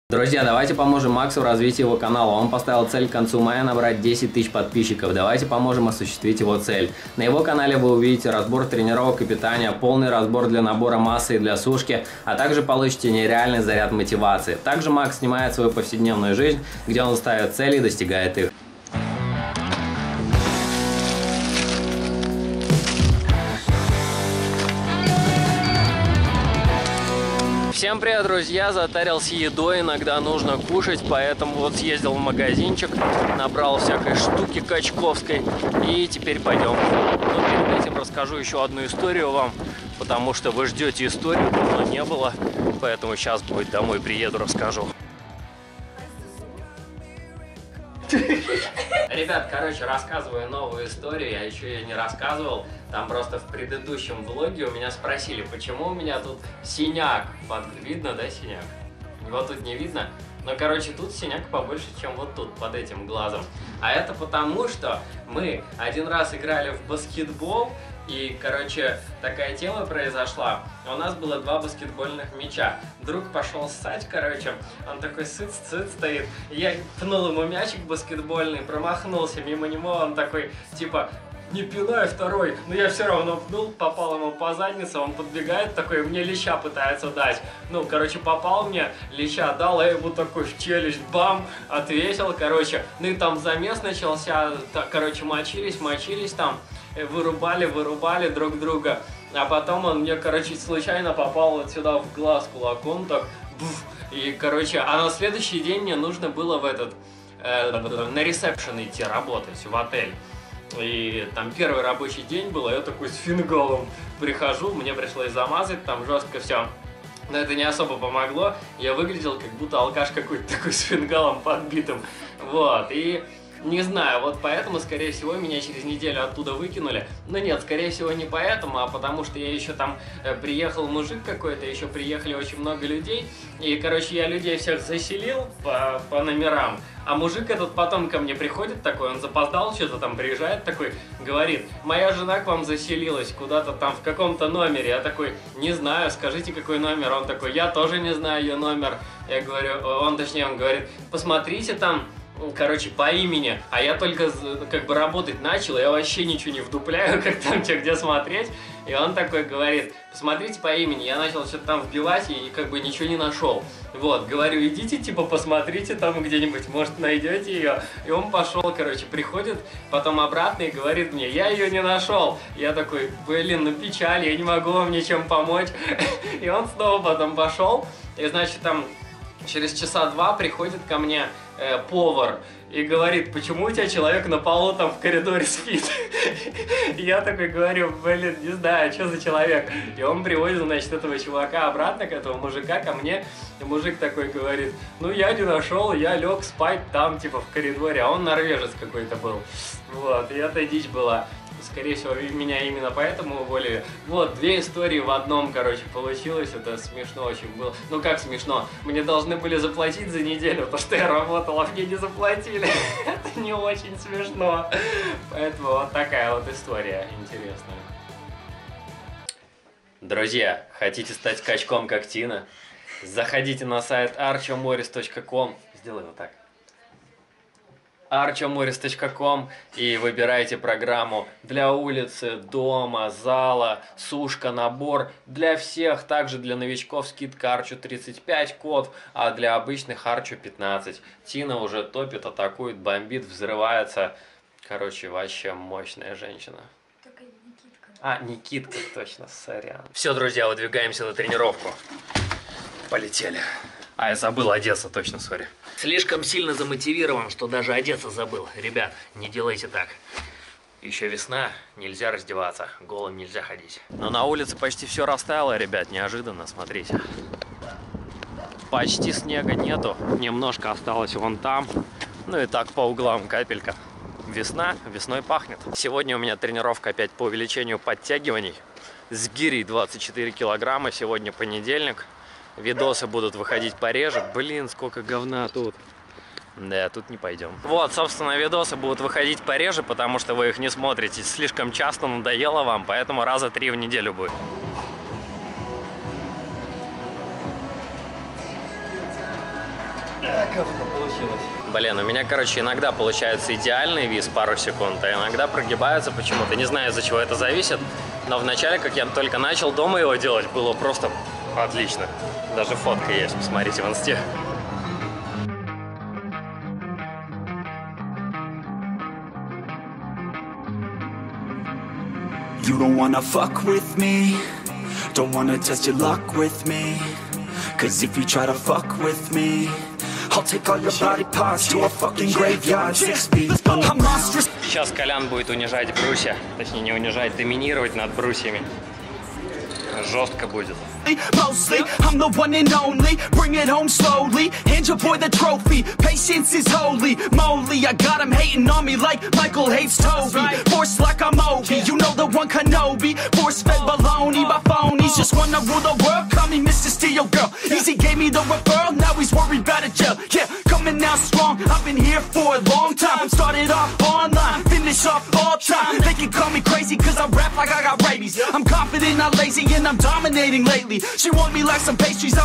Друзья, давайте поможем Максу в развитии его канала. Он поставил цель к концу мая набрать 10 тысяч подписчиков. Давайте поможем осуществить его цель. На его канале вы увидите разбор тренировок и питания, полный разбор для набора массы и для сушки, а также получите нереальный заряд мотивации. Также Макс снимает свою повседневную жизнь, где он ставит цели и достигает их. Всем привет, друзья! Затарился едой, иногда нужно кушать, поэтому вот съездил в магазинчик, набрал всякой штуки качковской и теперь пойдем. Но перед этим расскажу еще одну историю вам, потому что вы ждете историю, но не было, поэтому сейчас будет домой приеду, расскажу. Ребят, короче, рассказываю новую историю, я еще ее не рассказывал. Там просто в предыдущем влоге у меня спросили, почему у меня тут синяк. Видно, да, синяк? Вот тут не видно. Но, короче, тут синяк побольше, чем вот тут, под этим глазом. А это потому, что мы один раз играли в баскетбол, и, короче, такая тема произошла. У нас было 2 баскетбольных мяча. Друг пошел ссать, короче, он такой сыц-сыц стоит. Я пнул ему мячик баскетбольный, промахнулся мимо него, он такой, типа, не пинай второй. Но я все равно пнул, попал ему по заднице, он подбегает такой, мне леща пытается дать. Ну, короче, попал мне, леща дал, я ему такой в челюсть, бам, отвесил, короче. Ну и там замес начался, короче, мочились там. Вырубали друг друга, а потом он мне, короче, случайно попал вот сюда в глаз кулаком, так, буф, и, короче, а на следующий день мне нужно было в этот, на ресепшн идти работать, в отель, и там первый рабочий день был, я такой с фингалом прихожу, мне пришлось замазать, там жестко все. Но это не особо помогло, я выглядел как будто алкаш какой-то такой с фингалом подбитым, вот, и... Не знаю, вот поэтому, скорее всего, меня через неделю оттуда выкинули. Но нет, скорее всего, не поэтому, а потому что я еще там приехал мужик какой-то, еще приехали очень много людей. И, короче, я людей всех заселил по номерам. А мужик этот потом ко мне приходит такой, он запоздал, что-то там приезжает такой, говорит, моя жена к вам заселилась куда-то там в каком-то номере. Я такой, не знаю, скажите, какой номер. Он такой, я тоже не знаю ее номер. Я говорю, он говорит, посмотрите там. Короче, по имени, а я только как бы работать начал, я вообще ничего не вдупляю, как там что, где смотреть. И он такой говорит, посмотрите по имени, я начал что-то там вбивать и как бы ничего не нашел. Вот, говорю, идите, типа, посмотрите там где-нибудь, может, найдете ее. И он пошел, короче, приходит потом обратно и говорит мне, я ее не нашел. Я такой, блин, ну печаль, я не могу вам ничем помочь. И он снова потом пошел, и, значит, там... Через часа 2 приходит ко мне повар и говорит, почему у тебя человек на полу там в коридоре спит? И я такой говорю, блин, не знаю, что за человек. И он приводит, значит, этого чувака обратно, к этому мужика, ко мне. И мужик такой говорит, ну я не нашел, я лег спать там, типа, в коридоре. А он норвежец какой-то был. Вот, и это дичь была. Скорее всего, меня именно поэтому уволили. Вот, 2 истории в одном, короче, получилось. Это смешно очень было. Ну, как смешно? Мне должны были заплатить за неделю, то, что я работал, а мне не заплатили. Это не очень смешно. Поэтому вот такая вот история интересная. Друзья, хотите стать качком, как Тина? Заходите на сайт archomorris.com. Сделай вот так. archomorris.com и выбирайте программу для улицы, дома, зала, сушка, набор. Для всех, также для новичков скидка Archo 35 код, а для обычных Archo 15. Тина уже топит, атакует, бомбит, взрывается. Короче, вообще мощная женщина. Только Никитка. А, Никитка, точно, сорян. Все, друзья, выдвигаемся на тренировку. Полетели. А, я забыл одеться, точно, сори. Слишком сильно замотивирован, что даже одеться забыл. Ребят, не делайте так. Еще весна, нельзя раздеваться, голым нельзя ходить. Но на улице почти все растаяло, ребят, неожиданно, смотрите. Почти снега нету, немножко осталось вон там. Ну и так по углам капелька. Весна, весной пахнет. Сегодня у меня тренировка опять по увеличению подтягиваний. С гирей 24 килограмма, сегодня понедельник. Видосы будут выходить пореже. Блин, сколько говна тут. Да, тут не пойдем. Вот, собственно, видосы будут выходить пореже, потому что вы их не смотрите. Слишком часто надоело вам, поэтому раза 3 в неделю будет. Говно получилось. Блин, у меня, короче, иногда получается идеальный виз пару секунд, а иногда прогибаются почему-то. Не знаю, из-за чего это зависит, но вначале, как я только начал дома его делать, было просто отлично. Даже фотка есть, посмотрите в инсте. You don't wanna fuck with me, don't wanna test your luck with me, cause if you try to fuck with me, I'll take all your body parts to a fucking graveyard 6 feet under. I'm monstrous. Сейчас Колян будет унижать брусья, точнее не унижать, доминировать над брусьями. Жестко будет. Mostly, I'm the one and only. Bring it home slowly. Hand your boy the trophy. Patience is holy moly. I got him hating on me like Michael hates Toby. Force like I'm Obi. You know the one Kenobi. Force fed baloney by phonies. Just wanna rule the world. Call me Mr. Steel Girl. Easy gave me the referral. Now he's worried about a jail. Yeah, coming out strong. I've been here for a long time. Started off online. Finish off all time. They can call me crazy cause I rap like I got rabies. I'm confident, not lazy, and I'm dominating lately. She want me like some pastries.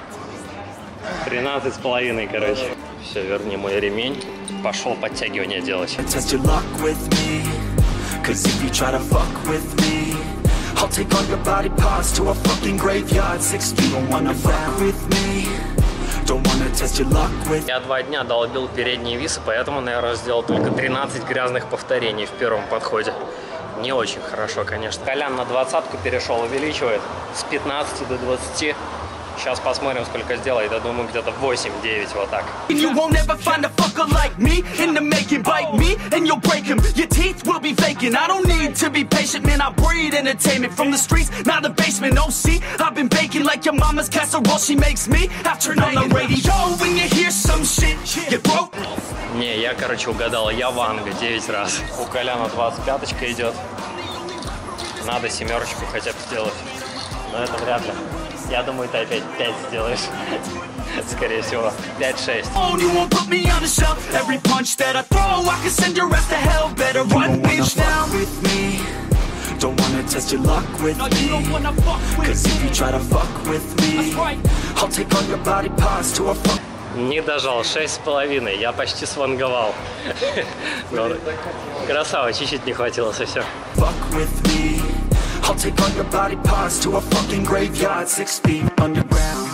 13,5, короче. Все, верни мой ремень. Пошел подтягивание делать. Test your luck with me, cause if you try to fuck with me, I'll take all your body parts to a fucking graveyard 6 feet. Don't wanna fuck with me, don't wanna test your luck with. Я 2 дня долбил передние висы, поэтому, наверное, сделал только 13 грязных повторений в первом подходе. Не очень хорошо, конечно. Колян на 20-ку перешел, увеличивает с 15 до 20. Сейчас посмотрим, сколько сделает. Я думаю, где-то 8-9, вот так. You won't ever find a fucker like me in the making. Bite me and you'll break him. Your teeth will be vacant. I don't need to be patient, man. I breed entertainment from the streets, not the basement. No, see, I've been baking like your mama's casserole. She makes me. I turn on the radio when you hear some shit. You broke. Не, я, короче, угадал. Я Ванга 9 раз. У Коляна 25-очка идет. Надо 7-очку хотя бы сделать. Но это вряд ли. Я думаю, ты опять 5 сделаешь. Скорее всего. 5-6. Don't wanna test your luck with me, cause if you try to fuck with me, I'll take all your body parts to a fuck. Не дожал, 6,5. Я почти сванговал. Красава, чуть-чуть не хватило совсем. Fuck with me, I'll take all your body parts to a fucking graveyard 6 feet underground.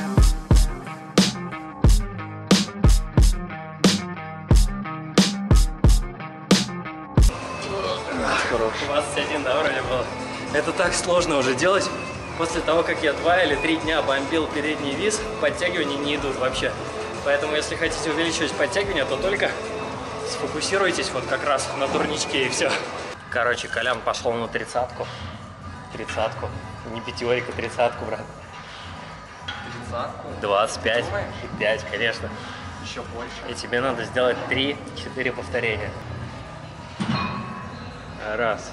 Хорош. 21, да, вроде было. Это так сложно уже делать. После того, как я 2 или 3 дня бомбил передний виз, подтягивания не идут вообще. Поэтому, если хотите увеличивать подтягивания, то только сфокусируйтесь вот как раз на турничке и все. Короче, Колян пошел на 30-ку. 30-ку. Не пятерика, 30-ку, брат. 30-ку? 25 и 5, конечно. Еще больше. И тебе надо сделать 3-4 повторения. Раз.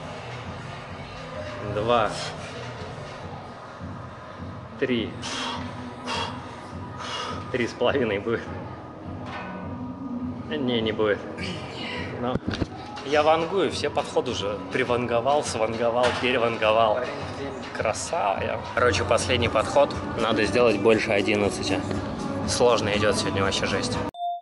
2. 3. 3,5 будет. Не будет. Но я вангую, все подходы уже приванговал, сванговал, переванговал. Красава я. Короче, последний подход надо сделать больше 11. Сложно идет сегодня, вообще жесть.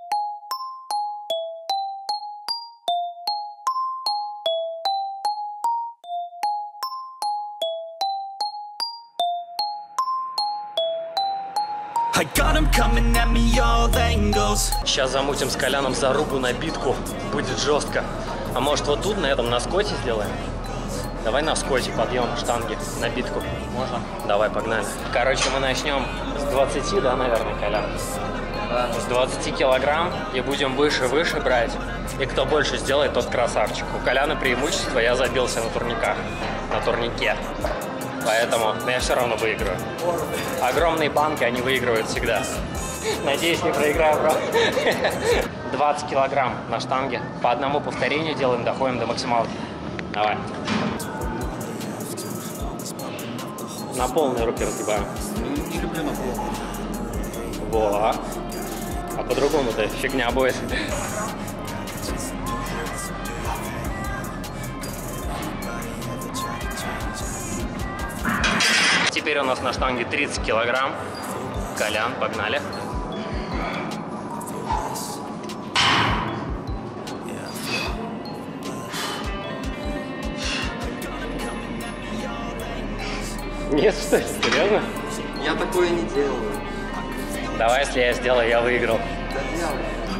Сейчас замутим с Коляном зарубу на битку. Будет жестко. А может вот тут, на этом, на скотте сделаем? Давай на скотте подъем штанги на битку. Можно? Давай, погнали. Короче, мы начнем с 20, да, наверное, Колян? Да. С 20 килограмм и будем выше брать. И кто больше сделает, тот красавчик. У Коляна преимущество, я забился на турниках. На турнике. Поэтому я все равно выиграю. Огромные банки, они выигрывают всегда. Надеюсь, не проиграю, бро. 20 килограмм на штанге. По одному повторению делаем, доходим до максималки. Давай. На полные руки разгибаем. Не люблю на полную. Во. А по-другому-то фигня будет. Теперь у нас на штанге 30 килограмм. Колян, погнали. Нет, что ли? Серьезно? Я такое не делаю. Давай, если я сделаю, я выиграл. Да делай.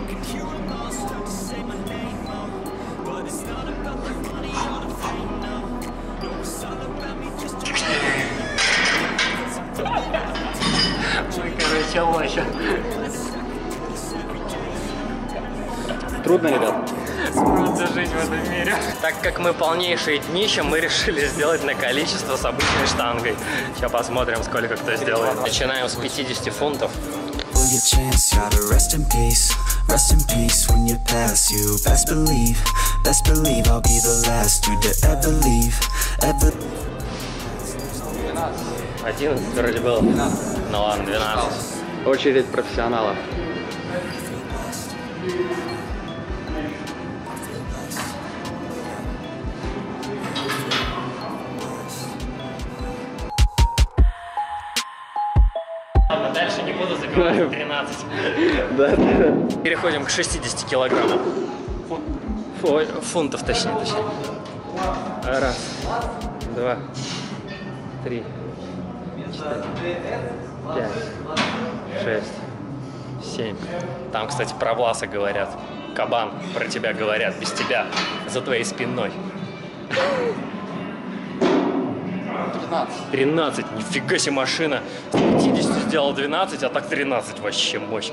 Ой, короче, лоща. Трудно, ребят? Трудно жить в этом мире. Так как мы полнейшие днища, мы решили сделать на количество с обычной штангой. Сейчас посмотрим, сколько кто сделает. Начинаем с 50 фунтов. Your chance, gotta rest in peace when you pass. You best believe I'll be the last you to ever leave, ever. 11 вроде было. 12. Ну ладно, 12. Очередь профессионалов. Ладно, дальше не буду забивать 13. Да. Переходим к 60 килограммам. Ой, фунтов, точнее. Раз, два, три, 4, 5, 6, 7. Там, кстати, про Власа говорят. Кабан, про тебя говорят, без тебя, за твоей спиной. 13. Нифига себе машина. С 50 сделал 12, а так 13. Вообще мощь.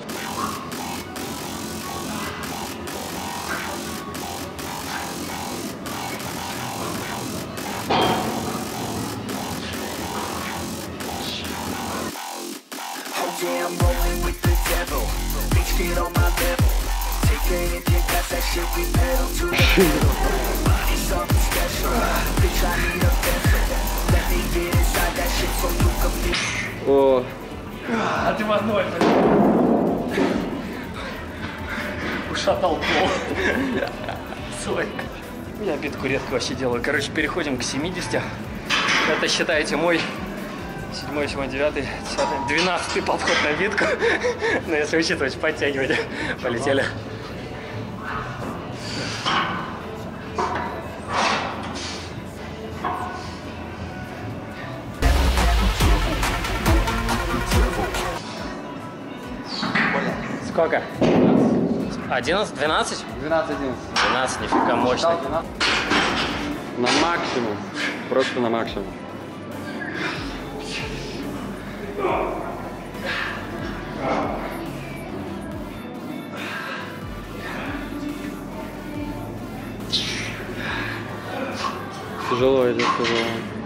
Yeah, I'm rolling with the devil. Bitch, get on my level. Take a hit, that's that shit we pedal to the middle. Body something special. Bitch, I need a vessel. Let me get inside that shit so you can feel. О, А ты в одной. Ушатал пол. Сой. Я битку редко вообще делаю. Короче, переходим к 70. Это, считайте, мой 7, 8, 9, 10, 12 подход на битку. Но если учитывать подтягивание, полетели. Сколько? 11, 12? 12-11. 12, нифига мощно. На максимум. Просто на максимум. Тяжело идет, тяжело.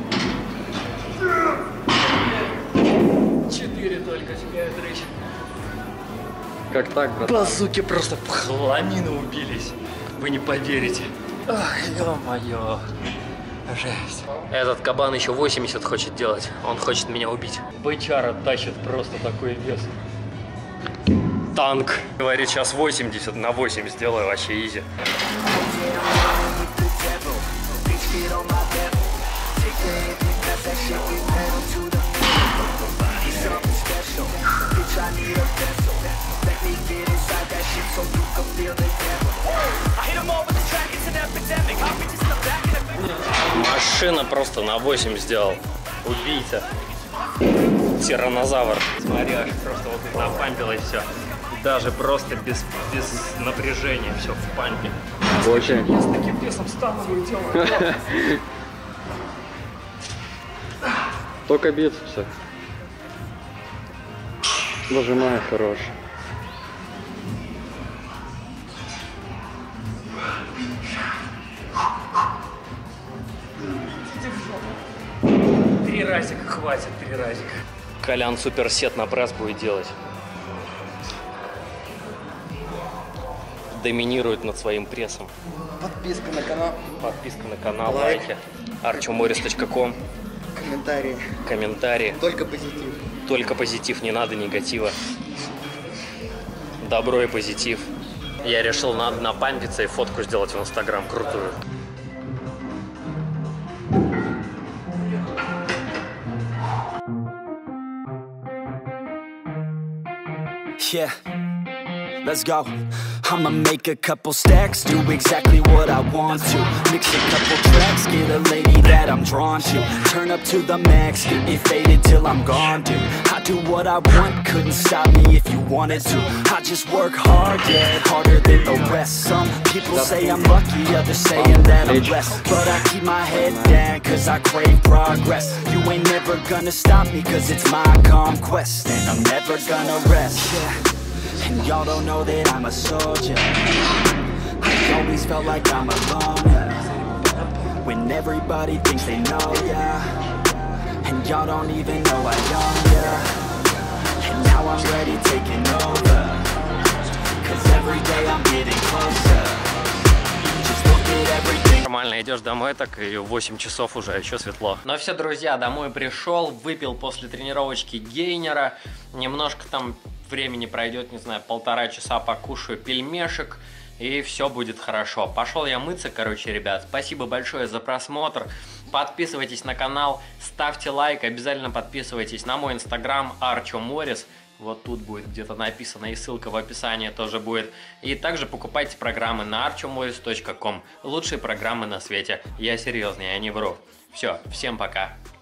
4 только тебе, Дрыч. Как так, брат? Базуки просто в хламину убились. Вы не поверите. Ах, ё-моё. Жесть. Этот кабан еще 80 хочет делать. Он хочет меня убить. Бычара тащит просто такой вес. Танк. Говорит, сейчас 80 на 8 сделаю, вообще изи. Машина просто на 8 сделал. Убийца. Тираннозавр. Смотри, аж просто вот напампило и все. Даже просто без напряжения все в пампе. Очень. Я с таким весом стану делаю. Только бицепсы. Нажимай, хорош. Три разика хватит, 3 разика. Колян суперсет на пресс будет делать. Доминирует над своим прессом. Подписка на канал. Подписка на канал, Лайк. лайки. archumorris.com. Комментарии. Комментарии. Только позитив. Только позитив, не надо негатива. Добро и позитив. Я решил, надо напампиться и фотку сделать в Инстаграм крутую. Yeah, let's go. I'ma make a couple stacks, do exactly what I want to. Mix a couple tracks, get a lady that I'm drawn to. Turn up to the max, get me faded till I'm gone, dude. I do what I want, couldn't stop me if you wanted to. I just work hard, yeah, harder than the rest. Some people say I'm lucky, others saying that I'm blessed. But I keep my head down, cause I crave progress. You ain't never gonna stop me, cause it's my conquest. And I'm never gonna rest, yeah. And y'all don't know that I'm a soldier. I always felt like I'm alone, yeah. When everybody thinks they know, yeah. And y'all don't even know I own, yeah. And now I'm ready taking over, cause every day I'm getting closer. Just look at everything. Нормально идешь домой, так и 8 часов уже, еще светло. Но все, друзья, домой пришел, выпил после тренировочки гейнера. Немножко там времени пройдет, не знаю, 1,5 часа, покушаю пельмешек, и все будет хорошо. Пошел я мыться, короче, ребят. Спасибо большое за просмотр. Подписывайтесь на канал, ставьте лайк, обязательно подписывайтесь на мой инстаграм archomorris. Вот тут будет где-то написано, и ссылка в описании тоже будет. И также покупайте программы на archomorris.com. Лучшие программы на свете. Я серьезный, я не вру. Все, всем пока.